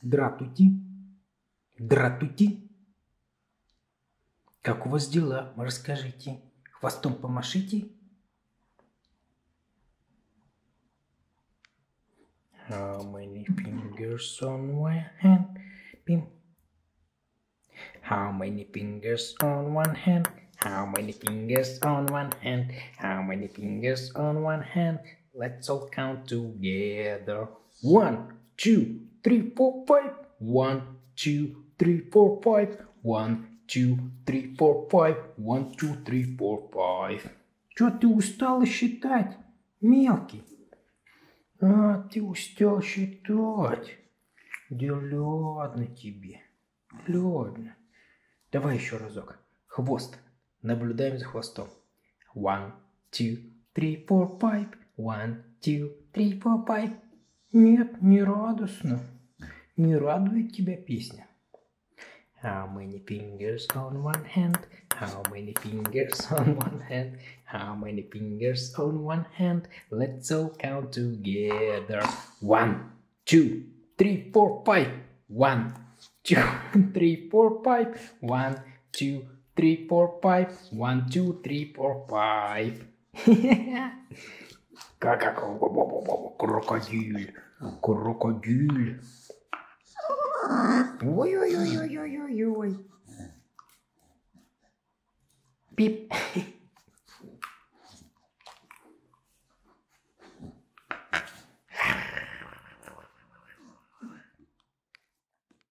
Здравствуйте. Здравствуйте. Как у вас дела? Расскажите. Хвостом помашите. How many fingers on one hand? Pim. How many fingers on one hand? How many fingers on one hand? How many fingers on one hand? Let's all count together. 1, 2, 3, 4, 5. 1, 2, 3, 4, 5. 1, 2, 3, 4, 5. 1, 2, 3, 4, 5. Чё ты устал считать, мелкий? А, ты устал считать. Да ладно тебе. Ладно. Давай еще разок. Хвост. Наблюдаем за хвостом. 1, 2, 3, 4, 5. 1, 2, 3, 4, 5. Нет, не радостно. Не радует тебя песня. How many fingers on one hand? How many fingers on one hand? How many fingers on one hand? Let's all count together. 1, 2, 3, 4, 5. 1, 2, 3, 4, 5. 1, 2, 3, 4, 5. 1, 2, 3, 4, 5. Крокодиль. Крокодиль. Ой-ой-ой-ой-ой-ой-ой. Пип.